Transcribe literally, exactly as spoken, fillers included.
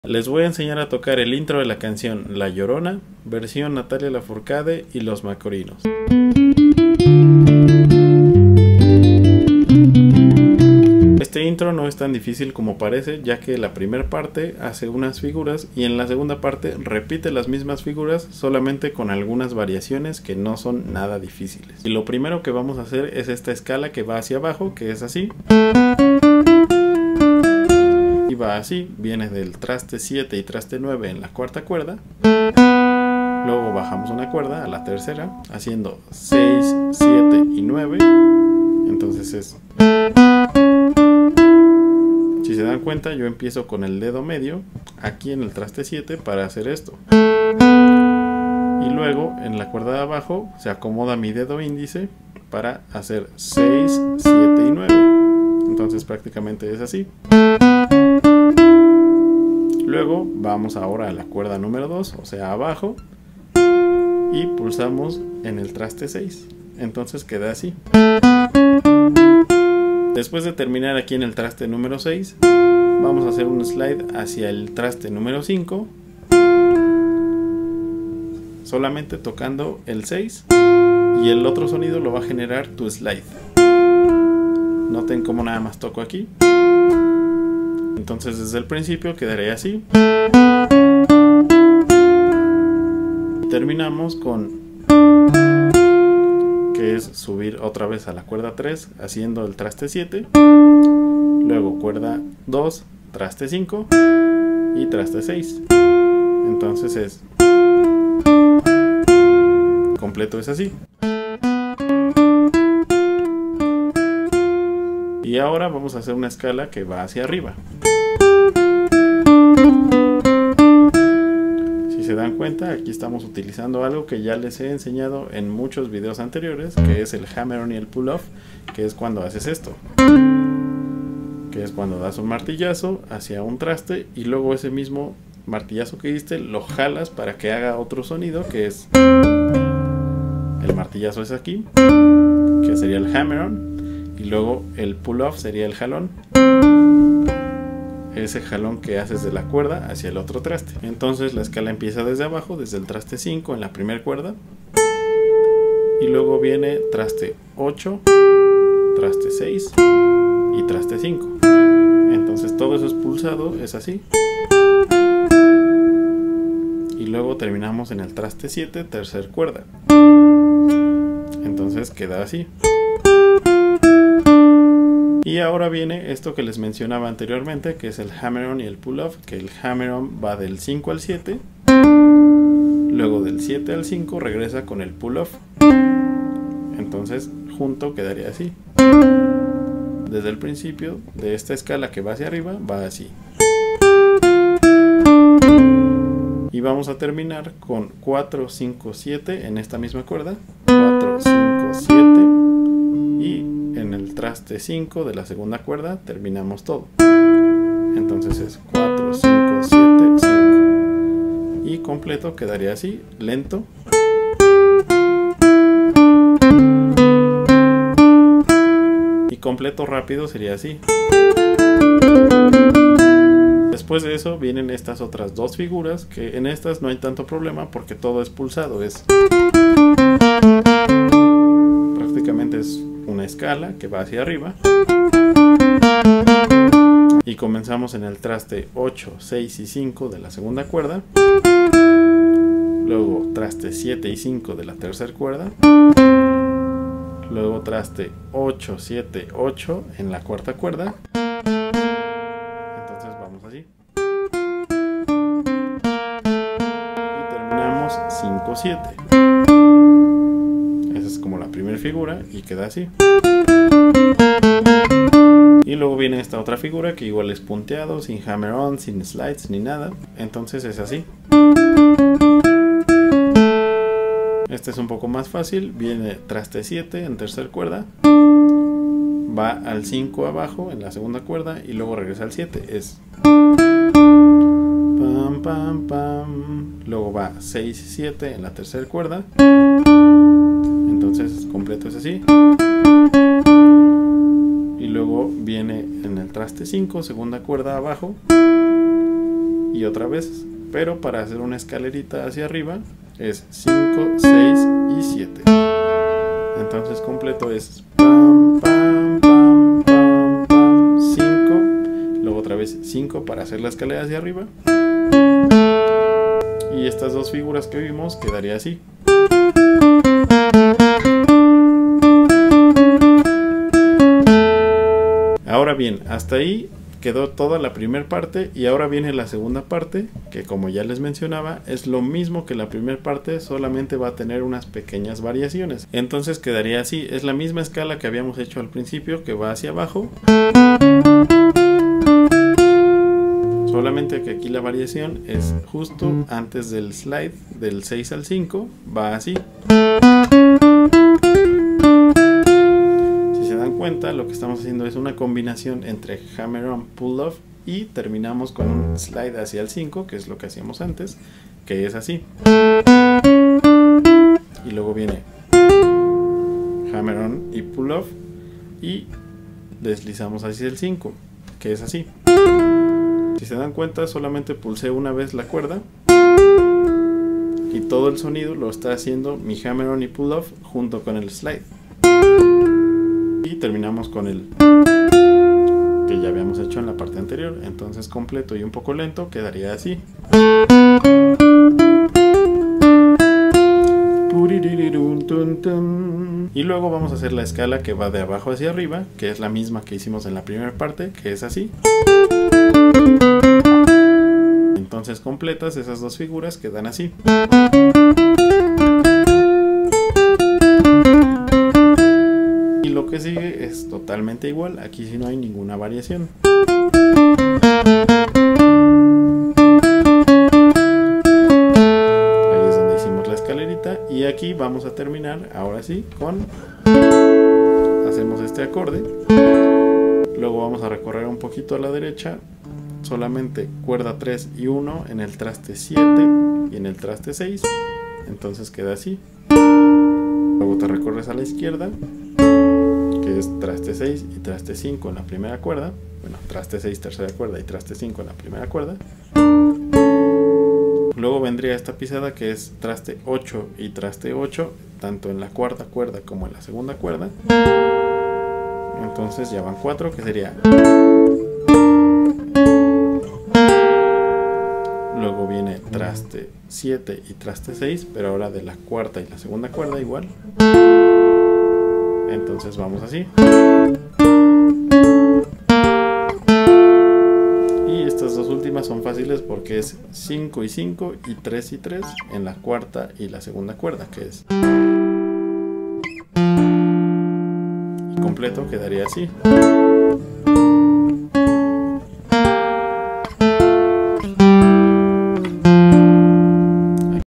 Les voy a enseñar a tocar el intro de la canción La Llorona, versión Natalia Lafourcade y Los Macorinos. Este intro no es tan difícil como parece, ya que la primera parte hace unas figuras y en la segunda parte repite las mismas figuras, solamente con algunas variaciones que no son nada difíciles. Y lo primero que vamos a hacer es esta escala que va hacia abajo, que es así. Y va así, viene del traste siete y traste nueve en la cuarta cuerda. Luego bajamos una cuerda a la tercera, haciendo seis, siete y nueve. Entonces es... Si se dan cuenta, yo empiezo con el dedo medio aquí en el traste siete para hacer esto. Y luego en la cuerda de abajo se acomoda mi dedo índice para hacer seis, siete y nueve. Entonces prácticamente es así. Luego vamos ahora a la cuerda número dos, o sea abajo, y pulsamos en el traste seis. Entonces queda así. Después de terminar aquí en el traste número seis, vamos a hacer un slide hacia el traste número cinco, solamente tocando el seis, y el otro sonido lo va a generar tu slide. Noten cómo nada más toco aquí. Entonces desde el principio quedaría así. Terminamos con, que es subir otra vez a la cuerda tres haciendo el traste siete, luego cuerda dos, traste cinco y traste seis. Entonces es completo, es así. Y ahora vamos a hacer una escala que va hacia arriba. Si se dan cuenta, aquí estamos utilizando algo que ya les he enseñado en muchos videos anteriores, que es el hammer-on y el pull-off, que es cuando haces esto, que es cuando das un martillazo hacia un traste y luego ese mismo martillazo que diste lo jalas para que haga otro sonido, que es el martillazo es aquí, que sería el hammer-on. Y luego el pull-off sería el jalón. Ese jalón que haces de la cuerda hacia el otro traste. Entonces la escala empieza desde abajo, desde el traste cinco en la primera cuerda. Y luego viene traste ocho, traste seis y traste cinco. Entonces todo eso es pulsado, es así. Y luego terminamos en el traste siete, tercera cuerda. Entonces queda así. Y ahora viene esto que les mencionaba anteriormente, que es el hammer-on y el pull-off, que el hammer-on va del cinco al siete, luego del siete al cinco regresa con el pull-off. Entonces junto quedaría así. Desde el principio de esta escala que va hacia arriba, va así. Y vamos a terminar con cuatro, cinco, siete en esta misma cuerda. cuatro, cinco, siete. Y en el traste cinco de la segunda cuerda terminamos todo. Entonces es cuatro, cinco, siete, cinco. Y completo quedaría así, lento. Y completo rápido sería así. Después de eso vienen estas otras dos figuras, que en estas no hay tanto problema porque todo es pulsado. Es prácticamente es una escala que va hacia arriba y comenzamos en el traste ocho, seis y cinco de la segunda cuerda, luego traste siete y cinco de la tercera cuerda, luego traste ocho, siete, ocho en la cuarta cuerda. Entonces vamos así y terminamos cinco, siete. Esa es como la primera figura y queda así. Y luego viene esta otra figura que igual es punteado, sin hammer on, sin slides ni nada. Entonces es así. Este es un poco más fácil. Viene traste siete en tercera cuerda, va al cinco abajo en la segunda cuerda y luego regresa al siete. Es pam pam pam. Luego va seis, siete en la tercera cuerda. Entonces completo es así. Y luego viene en el traste cinco, segunda cuerda abajo, y otra vez. Pero para hacer una escalerita hacia arriba es cinco, seis y siete. Entonces completo es pam, pam, pam, pam, pam, cinco. Luego otra vez cinco para hacer la escalera hacia arriba. Y estas dos figuras que vimos quedaría así. Ahora bien, hasta ahí quedó toda la primera parte y ahora viene la segunda parte, que como ya les mencionaba es lo mismo que la primera parte, solamente va a tener unas pequeñas variaciones. Entonces quedaría así, es la misma escala que habíamos hecho al principio, que va hacia abajo, solamente que aquí la variación es justo antes del slide, del seis al cinco, va así. Cuenta, lo que estamos haciendo es una combinación entre hammer on, pull off y terminamos con un slide hacia el cinco, que es lo que hacíamos antes, que es así. Y luego viene hammer on y pull off y deslizamos hacia el cinco, que es así. Si se dan cuenta, solamente pulsé una vez la cuerda y todo el sonido lo está haciendo mi hammer on y pull off junto con el slide. Y terminamos con el que ya habíamos hecho en la parte anterior. Entonces completo y un poco lento quedaría así. Y luego vamos a hacer la escala que va de abajo hacia arriba, que es la misma que hicimos en la primera parte, que es así. Entonces completas esas dos figuras quedan así. Lo que sigue es totalmente igual, aquí sí no hay ninguna variación. Ahí es donde hicimos la escalerita y aquí vamos a terminar ahora sí con, hacemos este acorde, luego vamos a recorrer un poquito a la derecha, solamente cuerda tres y uno en el traste siete y en el traste seis, entonces queda así. Luego te recorres a la izquierda, que es traste seis y traste cinco en la primera cuerda, bueno, traste seis tercera cuerda y traste cinco en la primera cuerda. Luego vendría esta pisada que es traste ocho y traste ocho, tanto en la cuarta cuerda como en la segunda cuerda. Entonces ya van cuatro, que sería. Luego viene traste siete y traste seis, pero ahora de la cuarta y la segunda cuerda igual. Entonces vamos así. Y estas dos últimas son fáciles porque es cinco y cinco y tres y tres en la cuarta y la segunda cuerda, que es. Y completo quedaría así.